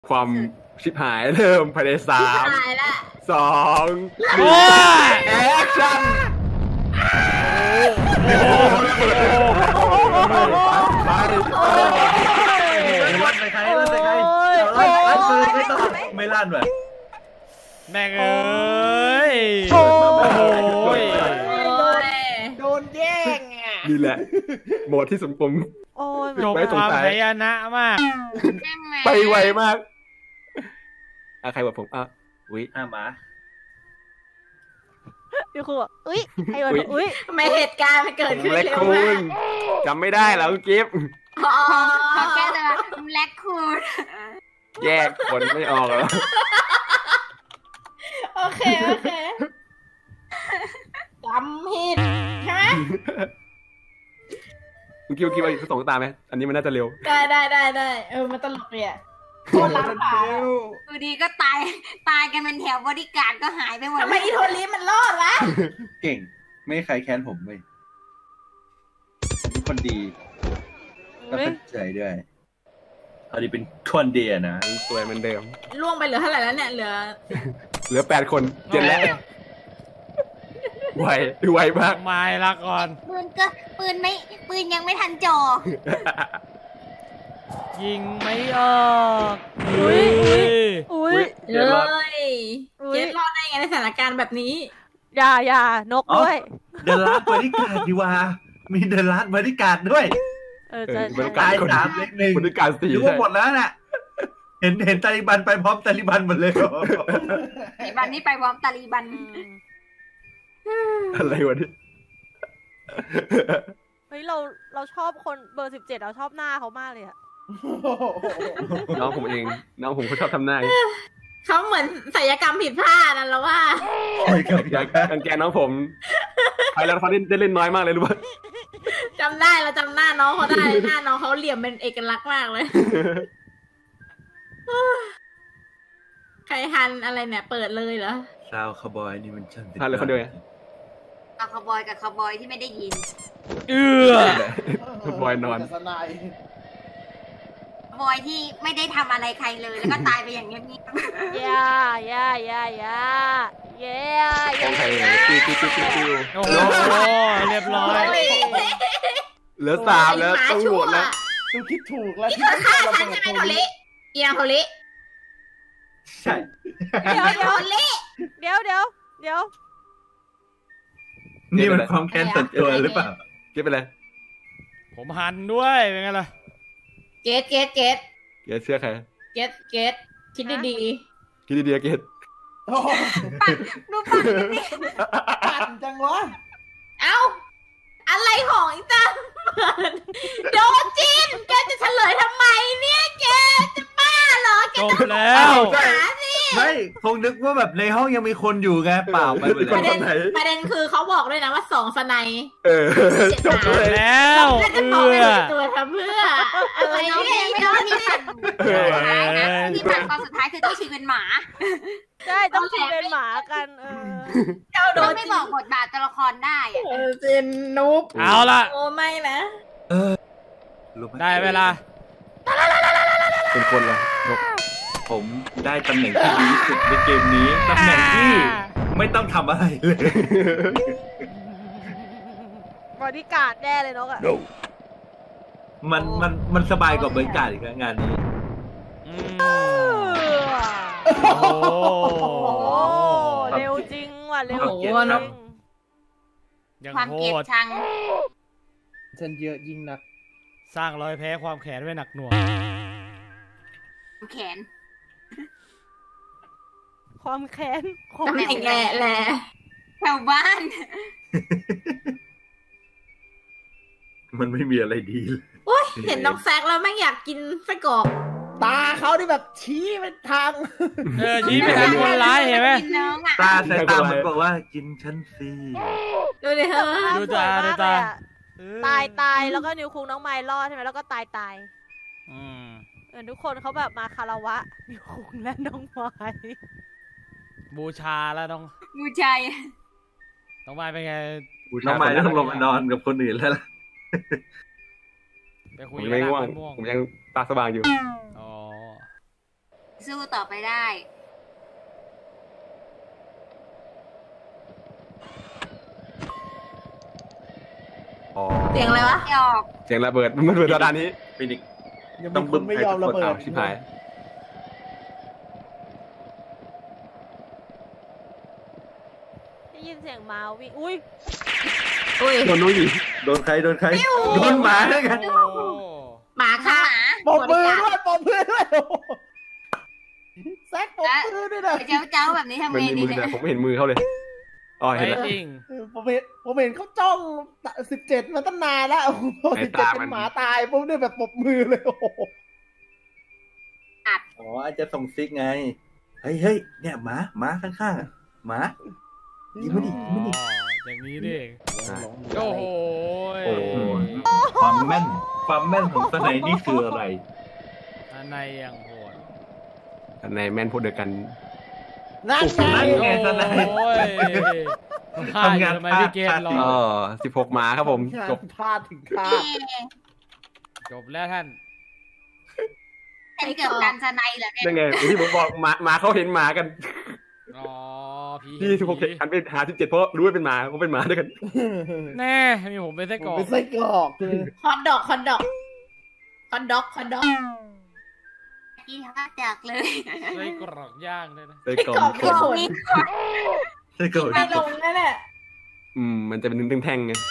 ความชิบหายเริ่มภายใน3 2 1แอคชั่นลั่นไปใครลั่นไปใครลั่นปืนไม่ต้องไม่ลั่นแบบแม่งเอ้ยโอ้ยโดนแย่งอ่ะนี่แหละโหมดที่สมผมจบความพยานะมากไปไวมากใครบอกผมอุ้ยหมาพี่ครูบอกอุ้ยใครบอกอุ้ยทำไมเหตุการณ์มันเกิดขึ้นเร็วมากจำไม่ได้แล้วกิฟต์เขาแก้แต่ว่าแลกคูดแยกคนไม่ออกแล้วโอเคจำผิดใช่ไหมคุณคิดว่าเขาส่งตาไหมอันนี้มันน่าจะเร็วได้มันตลกเลยอ่ะโคตรล้ำเปล่าดูดีก็ตายกันเป็นแถวบริการก็หายไปหมดทำไมอีโทลีมันรอดวะเก่งไม่ใครแค้นผมเลยเป็นคนดีก็เป็นใจด้วยอันนี้เป็นคนดีนะสวยเหมือนเดิมล่วงไปเหลือเท่าไหร่แล้วเนี่ยเหลือ 8 คนเจ็ดแล้วไวมากไม่ละก่อนปืนยังไม่ทันจ่อยิงไม่ออกอุ้ยเจ็ดรอดได้ไงในสถานการณ์แบบนี้อย่านกด้วยเดินลัดบริการดีว่ามีเดินลัดบริการด้วยบริการ 3 เล็ก 1 บริการ4 รู้หมดแล้วน่ะเห็นตาลิบันไปพร้อมตาลิบันหมดเลยตาลิบันนี่ไปพร้อมตาลิบันอะไรวะนี่เฮ้ยเราชอบคนเบอร์17เราชอบหน้าเขามากเลยอะน้องผมเองน้องผมเขาชอบทำหน้าเขาเหมือนศัลยกรรมผิดพลาดนะเราว่าการแกน้องผมใครแล้วเขาได้เล่นน้อยมากเลยรู้ป่ะจำได้เราจำหน้าน้องเขาได้หน้าน้องเขาเหลี่ยมเป็นเอกลักษณ์มากเลยใครทันอะไรเนี่ยเปิดเลยเหรอซาวคาร์บอยนี่มันช่างทันเลยคนเดียวไงคาร์บอยกับคาร์บอยที่ไม่ได้ยินบอยนอนบอยที่ไม่ได้ทำอะไรใครเลยแล้วก็ตายไปอย่างเงียบๆย่าของใครติ้วโอ้โหเรียบร้อยเหลือ3แล้วต้องโหวตแล้วต้องคิดถูกแล้วที่เธอฆ่าฉันใช่ไหมโทริเอียงโทริใช่เดี๋ยวนี่มันความแค้นส่วนตัวหรือเปล่าเก็บไปเลยผมหันด้วยเป็นไงล่ะเกตเชื่อใครเกตคิดดีๆเกตดูปั่นจังวะเอ้าอะไรของอีจังโดนจินแกจะเฉลยทำไมเนี่ยแกจะบ้าเหรอแกจบแล้วไม่คงนึกว่าแบบในห้องยังมีคนอยู่ไงเปล่าไปหมดเลยประเด็นคือเขาบอกด้วยนะว่า2 สไนจบแล้วตัวทำเพื่ออะไรเนี่ยไม่ต้องมีปั่นที่ปั่นตอนสุดท้ายคือต้องชีเป็นหมาใช่ต้องชีเป็นหมากันโดนไม่บอกบทบาทตัวละครได้เป็นนุ๊กเอาละโอ้ไม่นะได้เวลาเป็นคนละผมได้ตำแหน่งที่ดีที่สุดในเกมนี้ตำแหน่งที่ไม่ต้องทำอะไรเลยบริการแน่เลยนกอ่ะมันสบายกว่าบริการอีกงานนี้โอ้เร็วจริงว่ะเร็วจริงความเกลียดชังฉันเยอะยิ่งนักสร้างรอยแพ้ความแขนไว้หนักหน่วงแขนความแค้นความแหละแถวบ้านมันไม่มีอะไรดีเลยเห็นน้องแซกแล้วแม่งอยากกินไส้กรอกตาเขาที่แบบชี้ไปทางชี้ไปทางคนร้ายเห็นไหมตาสายตามันบอกว่ากินฉันสิดูดิเธอดูตาตายแล้วก็นิวคุงน้องไมล์รอดใช่ไหมแล้วก็ตายทุกคนเขาแบบมาคารวะนิวคุงและน้องไมล์บูชาแล้วน้องบูชาน้องไมล์เป็นไงน้องไมล์ต้องลงมานอนกับคนอื่นแล้วล่ะไปคุยไม่ง่วงผมยังตาสว่างอยู่สู้ต่อไปได้อ๋อเสียงอะไรวะหยอกเสียงระเบิดมันระเบิดด้านนี้ฟินิกซ์ยังต้มีองคนไม่ยอมระเบิดอาชิบหายได้ยินเสียงม้าวิ่ง อุ้ยอุ้ยโดนนุ้ยดิโดนใครโดนใครโดนหมาด้วยกันโอ้หมาหมาค่ะปมมือด้วยปมมือด้วยโอ้โหแซกปมมือด้วยนะเจ้าแบบนี้ทำมันไงมีดีมือเนี่แต่ยผมไม่เห็นมือเขาเลยอ๋อเห็นไม่แล้วจริงผมเห็นเขาจ้อง17มาตั้งนานแล้วพอ17เป็นหมาตายปุ๊บเนี่ยแบบปมมือเลยโอ้โหอ๋ออาจจะส่งซิกไงเฮ้ยเนี่ยหมาข้างๆอะหมายิงไม่ดิอ๋ออย่างนี้นี่เองโอ้โหโอ้ความแม่นของสไนนี่คืออะไรอันในอย่างโหดในแมนพูดเดียวกันนั่นนั่นไงไงสไนโอ้ยพลาดอยู่ทำไมพี่เกณฑ์รออ๋อ16หมาครับผมจบพลาดถึงคาดจบแล้วท่านเป็นเกือบการสไนเหรอเนี่ยยังไงที่ผมบอกหมาเขาเห็นหมากันอ๋อผีที่16หันไปหา17เพราะรู้ว่าเป็นหมาเขาเป็นหมาด้วยกันแน่มีผมเป็นไส้กรอกเป็นไส้กรอกเลยฮอตดอกฮอตดอกฮอตดอกฮอตดอกกี่ท่าจากเลยไส้กรอกย่างด้วยนะเลยกล่อไส้กรอกมมีขนใช่เกิดไม่ลงแน่แน่มันจะเป็นแท่งๆไง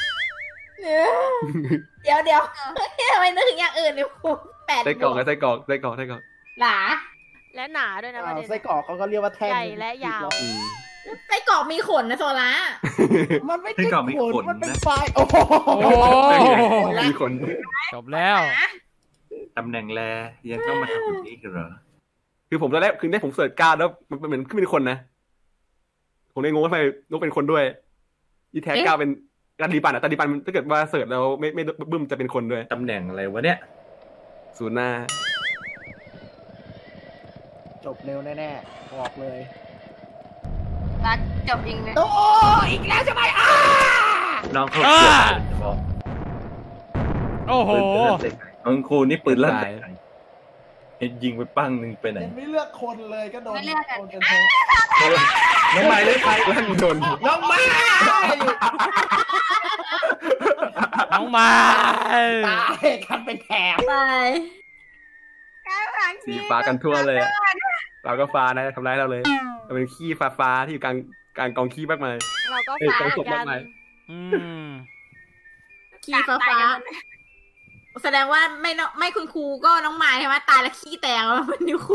เดี๋ยวทำไมนึกถึงอย่างอื่นเนี่ยผม8 ไส้กรอกไส้กรอกหลาและหนาด้วยนะประเด็นไส้กรอกเขาก็เรียกว่าแท่งใหญ่และยาวไส้กรอกมีขนนะโซล่ามันไม่ใช่ขนมันเป็นไฟโอ้โหโอ้มีคนจบแล้วตำแหน่งแลยังต้องมาทำแบบนี้เหรอคือผมตอนแรกคือได้ผมเสิร์ชการ์ดแล้วมันเหมือนขึ้นเป็นคนนะผมเลยงงว่าทำไมนกเป็นคนด้วยที่แท้ก้าวเป็นตาลีปันอ่ะตาลีปันถ้าเกิดว่าเสิร์ชแล้วไม่บึ้มจะเป็นคนด้วยตำแหน่งอะไรวะเนี่ยศูนย์หน้าจบเร็วแน่ๆบอกเลยรัดจบจริงเลยโอ้อีกแล้วใช่ไหมน้องเขาอ่าบอกโอ้โหน้องครูนี่ปืนลั่นใส่เห็นยิงไปปั้งหนึ่งไปไหนไม่เลือกคนเลยก็โดนไม่เลือกกันโดนกันทั้งน้องไม้เลยไปลั่นโดนน้องไม้น้องมาตายกันเป็นแถบไปสีฟ้ากันทั่วเลยอะเราก็ฟ้านะทำร้ายเราเลยเราเป็นขี้ฟ้าที่อยู่กลางกองขี้มากมายเราก็เอ้ยฟ้าต้องเหมือนจบกัมากนมายอืมขี้ฟ้าแสดงว่าไม่คุณครูก็น้องไม้ใช่ไหมตายแล้วขี้แตกแล้วมันนิ้วครู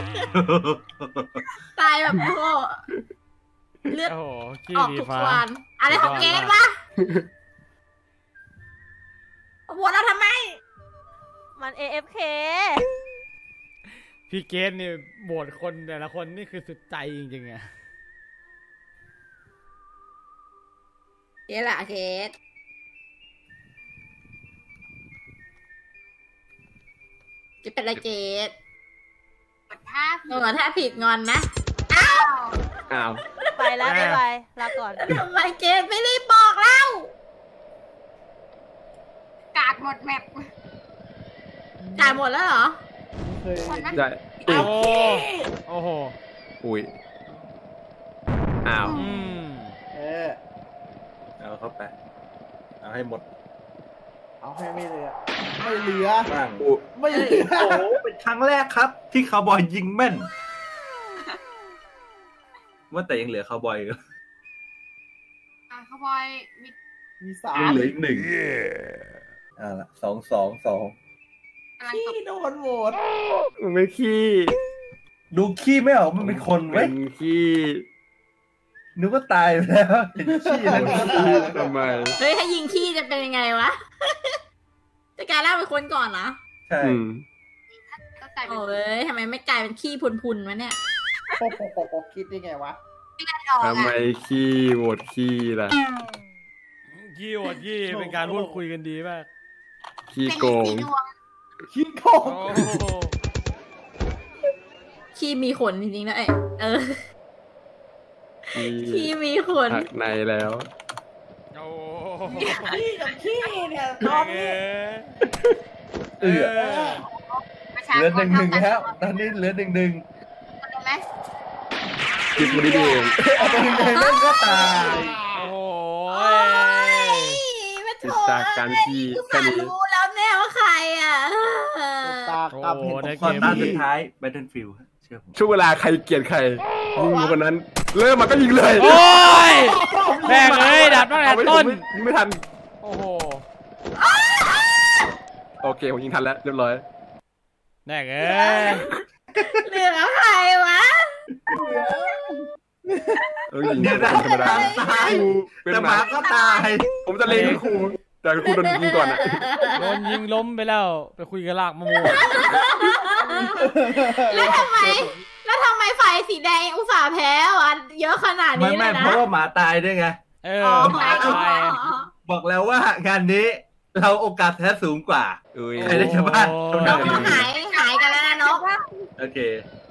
ตายแบบโอ้โหเลือดโอ้โหขี้ออกดีทุกฟ้าวันอะไรของเกดวะโหวตเราทำไมมัน AFK พี่เกณฑ์นี่โหวตคนแต่ละคนนี่คือสุดใจจริงๆอะเกดล่ะเกดจะเป็นอะไรเกดกดท่าถ้าผิดงอนนะอ้าวไปแล้วบ๊ายบายลาก่อนทำไมเกดไม่รีบบอกเล่ากาดหมดแมปจ่ายหมดแล้วเหรอเคยคนนั้นได้โอ้โอ้โหอุ้ยอ้าวอืมเออเอาเข้าไปเอาให้หมดเอาให้ไม่เหลือไม่เหลือบ้างไม่เหลือโอ้โหเป็นครั้งแรกครับ ที่คาวบอยยิงแม่น ว่าแต่ยังเหลือคาวบอยอยู่เขาบอยมีมีสายังมเหลืออีกหนึ่งละสองกำลังตกที่โดนโหวตมันไม่ขี้ดูขี้ไม่ออกมันเป็นคนเว้เป็ยนขี้นึกว่าตายไปแล้วเห็นขี้แล้วนึกว่าตายแล้วทำไมเฮ้ยถ้ายิงขี้จะเป็นยังไงวะ จะกลายร่างเป็นคนก่อนเหรอใช่ก็กลายเป็นโอ้ยทำไมไม่กลายเป็นขี้พุนๆวะเนี่ยโอ้โหคิดได้ไงวะทองทำไมอ่ะขี้โหวตขี้ล่ะยี่โหวตยี่เป็นการพูดคุยกันดีมากขี้เป็นโกงสีดวงคิดโกโอ้งโหขี้มีขนจริงๆนะเออขี้ขี้มีขนหักในแล้วโอ้ขี้กับขี้เนี่ยตอนนี้เออประชาเหลือชหนนึ่งเท่ากันแล้ว ตอนนี้เหลือหนึ่งจิตมันดีเองเล่นก็ตายโอ้โหโอ้ยมาโถจากการที่คือแค่ฝ่านี้รู้แล้วแน่ว่าใครอ่ะตากับเห็นได้ข้อเกมตานี้สุดท้าย Battlefield เชื่อผมช่วงเวลาใครเกลียดใครยิงคนนั้น เริ่มมันก็ยิงเลยโอ้ยแม่งเอ้ยดับตั้งแต่ต้นยิงไม่ทันโอ้โหโอเคผมยิงทันแล้วเรียบร้อยแม่งเอ้ยเหลือใครวะยิงเดี๋ยวนะธรรมดาตายเป็นแต่หหมามาก็ตายผมจะเล็งครูแต่ครูโดนยิงก่อนอ่ะโดนยิงล้มไปแล้วไปคุยกับลากมะม่วงแล้วทำไมฝ่ายสีแดงอุตส่าห์แพ้วะเยอะขนาดไม่นี้เลไม่ยนะเพราะว่าหมาตายด้วยไงเออ๋ออหมาตายบอกแล้วว่างานนี้เราโอกาสแพ้สูงกว่าอุ้ยใครได้ชาวบ้านเท่านั้นหายกันแล้วนะนกโอเค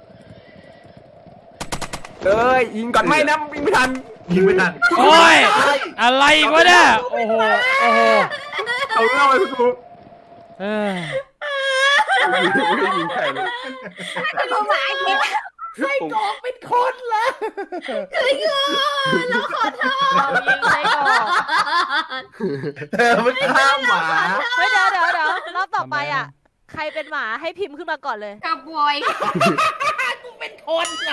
เอ้ยยิงก่อนไม่นะยิงไม่ทันยิงไม่ทันโอ้ยอะไรวะเนี่ยโอ้โหโอ้โหเอาเล่าไปครูเออไม่ได้ยิงใครเลยรู้ไหมไส้กรอกเป็นคนแล้วเราขอโทษยิงไส้กรอกเธอมันฆ่าหมาเฮ้ยเดี๋ยวรอบต่อไปอ่ะ ใครเป็นหมาให้พิมพ์ขึ้นมาก่อนเลยกระบวยเป็นคนนะ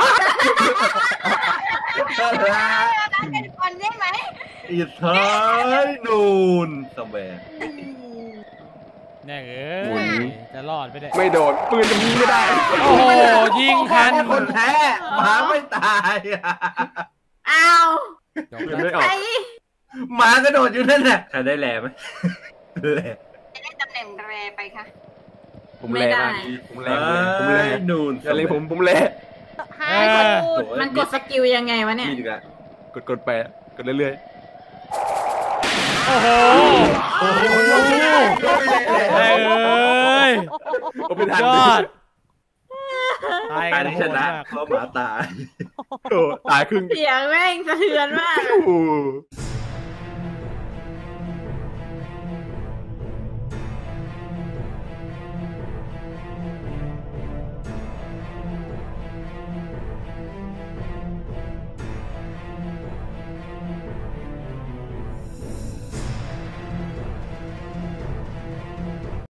เป็นคนได้ไหมอีกท้ายนูนสมแบร์แม่งเอ้ยจะรอดไปได้ไม่โดนปืนจะยิงไม่ได้โอ้โหยิงทันแค่คนแพ้หมาไม่ตายอะอ้าวจบยิงแล้วไม่ออใครกหมากระโดดอยู่นั่นแหละใครได้แหลมไหมแหลมจะได้ตำแหน่งแรไปค่ะผมแรงมากผมแรงผมแรงนูนอย่าเล็งผมแรงให้คนพูดมันกดสกิลยังไงวะเนี่ยมีอีกอะกดไปกดเรื่อยโอ้โหโอ้โหแม่งเอ้ยๆผมไม่ทันยอดตายกากัรนที่โหชดนะมากเพราะหมาตายโอ้ตายครึ่งเสียงแม่งสะเทือนมากโอ้